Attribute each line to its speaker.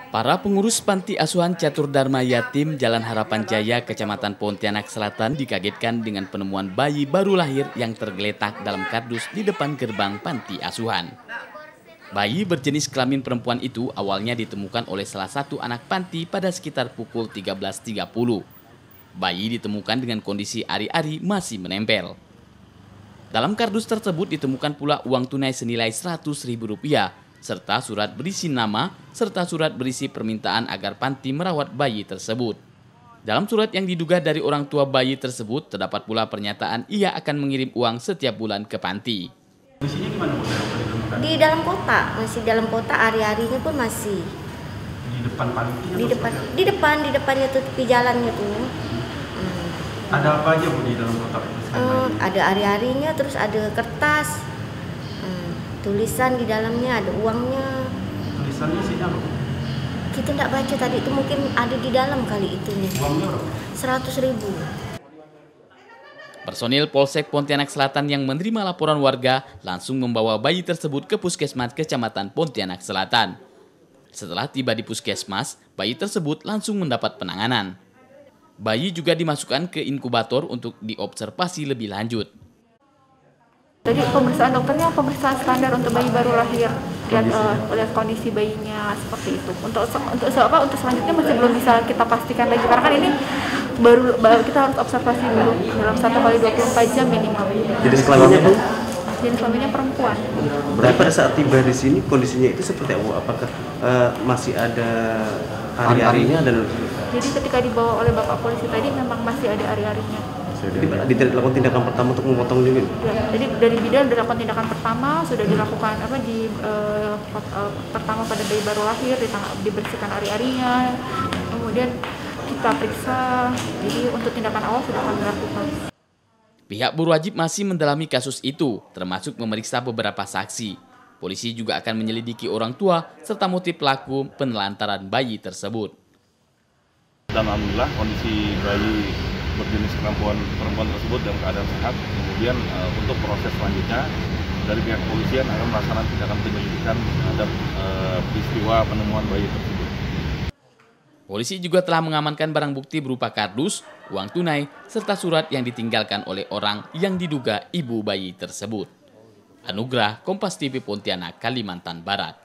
Speaker 1: Para pengurus Panti Asuhan Catur Dharma Yatim Jalan Harapan Jaya, Kecamatan Pontianak Selatan dikagetkan dengan penemuan bayi baru lahir yang tergeletak dalam kardus di depan gerbang panti asuhan. Bayi berjenis kelamin perempuan itu awalnya ditemukan oleh salah satu anak panti pada sekitar pukul 13.30. Bayi ditemukan dengan kondisi ari-ari masih menempel. Dalam kardus tersebut ditemukan pula uang tunai senilai Rp100.000, serta surat berisi nama, serta surat berisi permintaan agar panti merawat bayi tersebut. Dalam surat yang diduga dari orang tua bayi tersebut, terdapat pula pernyataan ia akan mengirim uang setiap bulan ke panti.
Speaker 2: Kondisinya gimana, Bu?
Speaker 3: Di dalam kota, masih dalam kota, hari-harinya pun masih.
Speaker 2: Di depan panti?
Speaker 3: Di depannya tuh, tepi jalannya tuh.
Speaker 2: Ada apa aja, Bu, di dalam kota?
Speaker 3: Ada hari-harinya, terus ada kertas. Tulisan di dalamnya, ada uangnya.
Speaker 2: Tulisannya isinya apa?
Speaker 3: Kita tidak baca tadi, itu mungkin ada di dalam kali itunya.
Speaker 2: Uangnya berapa?
Speaker 3: Rp100.000.
Speaker 1: Personil Polsek Pontianak Selatan yang menerima laporan warga langsung membawa bayi tersebut ke Puskesmas Kecamatan Pontianak Selatan. Setelah tiba di Puskesmas, bayi tersebut langsung mendapat penanganan. Bayi juga dimasukkan ke inkubator untuk diobservasi lebih lanjut.
Speaker 4: Jadi pemeriksaan dokternya pemeriksaan standar untuk bayi baru lahir, lihat kondisi bayinya seperti itu. Untuk selanjutnya masih belum bisa kita pastikan lagi karena kan ini baru kita harus observasi dulu dalam 1 kali 24 jam minimal.
Speaker 5: Jenis kelaminnya, Bu?
Speaker 4: Jenis kelaminnya perempuan.
Speaker 5: Berarti pada saat tiba di sini kondisinya itu seperti apa? Apakah masih ada hari-harinya dan?
Speaker 4: Jadi ketika dibawa oleh Bapak Polisi tadi memang masih ada hari-harinya.
Speaker 5: Jadi dilakukan tindakan pertama untuk memotong juga?
Speaker 4: Ya, jadi dari bidan dilakukan tindakan pertama, sudah dilakukan pertama pada bayi baru lahir, dibersihkan ari-arinya, kemudian kita periksa, jadi untuk tindakan awal sudah kami lakukan.
Speaker 1: Pihak berwajib masih mendalami kasus itu, termasuk memeriksa beberapa saksi. Polisi juga akan menyelidiki orang tua serta motif pelaku penelantaran bayi tersebut.
Speaker 6: Dan alhamdulillah kondisi bayi berjenis perempuan tersebut dalam keadaan sehat. Kemudian untuk proses selanjutnya dari pihak kepolisian akan melaksanakan tindakan penyelidikan terhadap peristiwa penemuan bayi tersebut.
Speaker 1: Polisi juga telah mengamankan barang bukti berupa kardus, uang tunai, serta surat yang ditinggalkan oleh orang yang diduga ibu bayi tersebut. Anugrah, Kompas TV Pontianak, Kalimantan Barat.